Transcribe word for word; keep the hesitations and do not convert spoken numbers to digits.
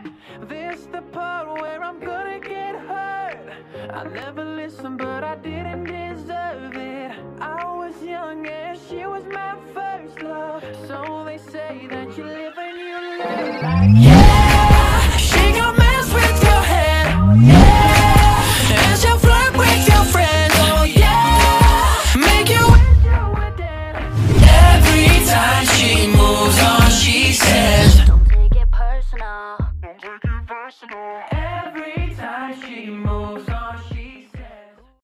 This the part where I'm gonna get hurt. I never listened, but I didn't deserve it. I was young and she was my first love. So they say that you live and you learn.